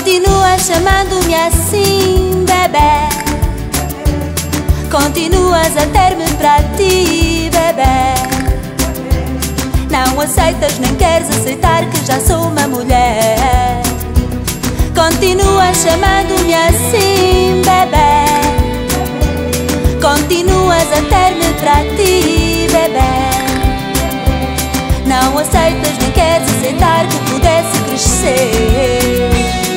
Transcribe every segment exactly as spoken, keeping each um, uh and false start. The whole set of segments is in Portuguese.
Continua chamando-me assim, bebê. Continuas a ter-me para ti, bebê. Não aceitas nem queres aceitar que já sou uma mulher. Continua chamando-me assim, bebê. Continuas a ter-me para ti, bebê. Não aceitas nem queres aceitar que pudesse crescer.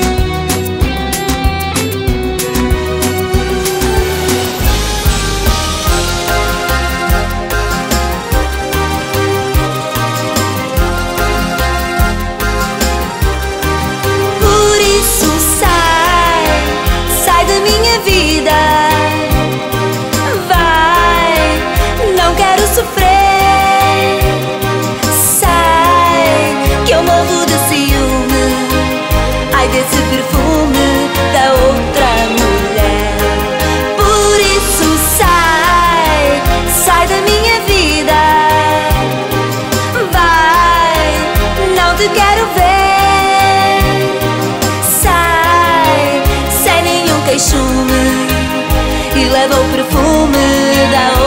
Por isso sai, sai da minha vida. Vai, não quero sofrer. Eu morro de ciúme, ai desse perfume da outra mulher. Por isso sai, sai da minha vida. Vai, não te quero ver. Sai, sem nenhum queixume, e leva o perfume da outra.